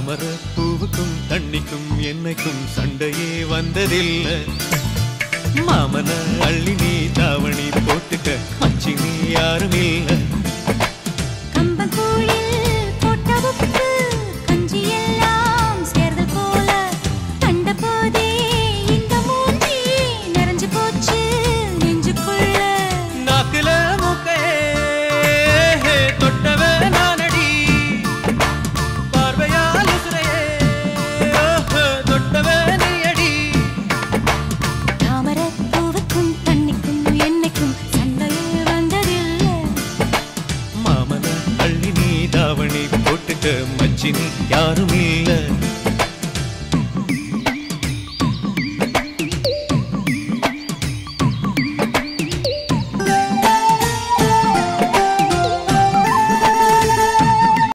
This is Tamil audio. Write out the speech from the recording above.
தாமர பூவுக்கும் தண்ணிக்கும் என்னைக்கும் சண்டையே வந்ததில்லை. மாமன அள்ளி நீ தாவணி போட்டுக்க மச்சி நீ யாரும் இல்லை. மச்சினி யாரும் இல்லை.